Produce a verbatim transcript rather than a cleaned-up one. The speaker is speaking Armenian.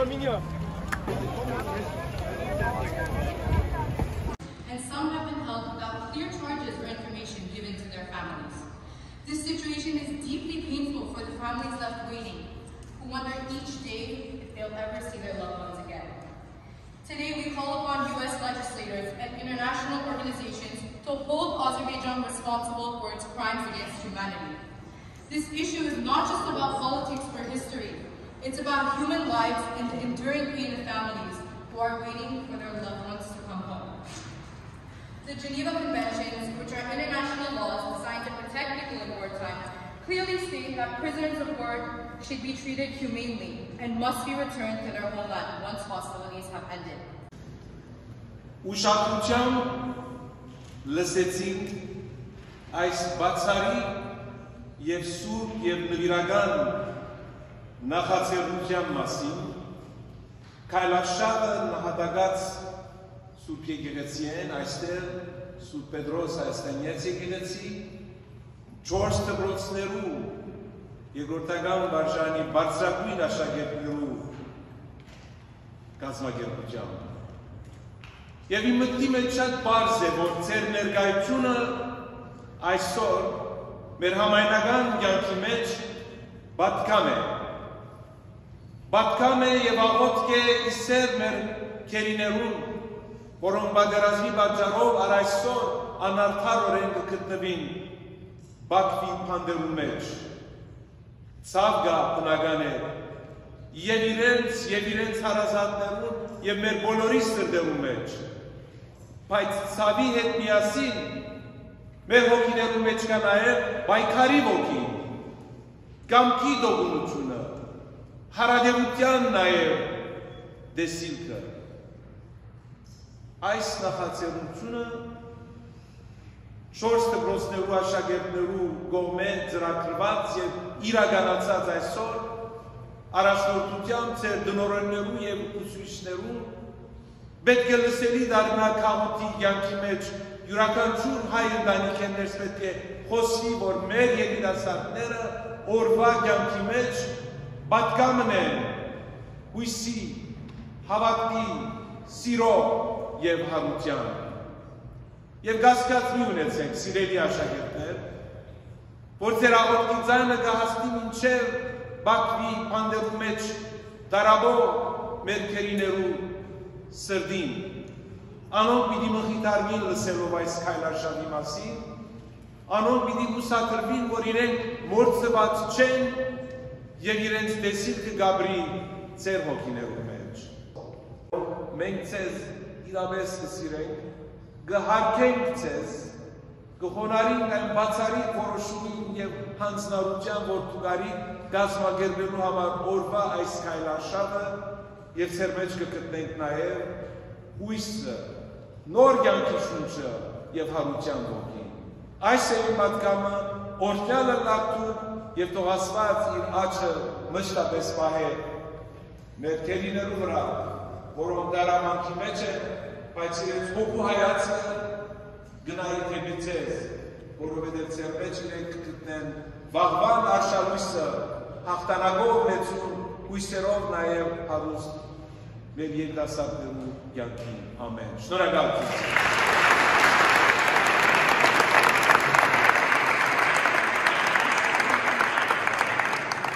And some have been held without clear charges or information given to their families. This situation is deeply painful for the families left waiting, who wonder each day if they'll ever see their loved ones again. Today we call upon U S legislators and international organizations to hold Azerbaijan responsible for its crimes against humanity. This issue is not just about politics or history. It's about human lives and the enduring pain of families who are waiting for their loved ones to come home. The Geneva Conventions, which are international laws designed to protect people in wartime, clearly state that prisoners of war should be treated humanely and must be returned to their homeland once hostilities have ended. Ուշադրությամբ լսեցինք այս բացառիկ եւ սուրբ եւ նվիրական նախաձեռնության մասին, քայլարշավը նահատակած Սուրբ եկեղեցին, այստեղ Սուրբ Պետրոս հայաստանյաց եկեղեցի, չորս դպրոցներու երկրորդական վարժանի բարձրագույն աշակերտներու կազմակերպությամբ։ Եվ իմ մտքի մեջ շատ պարզ է, որ ձեր ներկայությունը այսօր մեր համայնական կյանքի մեջ պատկամ է։ Պատկամ է եւ աղոթք է իսեր մեր քերիներուն, որոնք պատերազմի պատճառով առայսօր անարդարորեն կգտնվին Բաքվի փանդերու մեջ։ Ցավ գա բնական է եւ իրենց եւ իրենց հարազատներուն եւ մեր բոլորի սրտերու մեջ։ Բայց ցավի հետ միասին մեր հոգիներու մեջ կա նաեւ պայքարի ոգի, կամքի դողունությունը, հարադեղության նաեւ դեսիլքը։ Այս նախաձեռնությունը չորս դպրոցներու աշակերտներու կողմեն ծրագրված եւ իրականացած այսօր առաջնորդությամբ ձեր դնորեններու եւ ուսուցիչներու պետք է լսելի դառնա քաղաքի կյանքի մեջ յուրաքանչյուր հայ ընտանիքներս պետք է խոսի, որ մեր երիտասարդները օրվա կյանքի մեջ պատկամն են հույսի, հավատքի, սիրո եւ հարության։ Եվ գասկած մի ունեցենք, սիրելի աշակերտներ, որ ձեր աղոթքի ձայնը կհասնի մինչև Բաքվի փանդերու մեջ դարաբող մեր քերիներու սրդին։ Անոնք պիտի մխիթարվին լսելով այս քայլարշավի մասին, անոնք պիտի հուսադրվին, որ իրենք մորցված չեն եւ իրենց դեսիլքը գաբրի ձեր հոգիներու մեջ։ Մենք ձեզ իրավես կսիրենք, կհարգենք ձեզ, կխոնարհենք այն բացառիկ որոշումին եւ հանձնարարության, որ դուք կազմակերպելու համար օրվա այս քայլարշավը եւ ձեր մեջ կգտնենք նաեւ հույսը, նոր կյանքի շունչը եւ հարության ոգին։ Այս է իմ պատգամը, օրհնյալը լավթուն եւ թող Աստված իր աչքը մշտապես պահե մեր քերիներու վրա, որոնք դարամանքի մեջ են, բայց իրենց հոգու հայացքը գնայի թեպի ձեզ, որովհետև ձեր մեջ իրենք կգտնեն վաղվան արշալույսը, հաղթանակով մեծուն, հույսերով նաև հարուստ մեր երիտասարդներու կյանքին։ Ամեն։ Շնորհակալություն։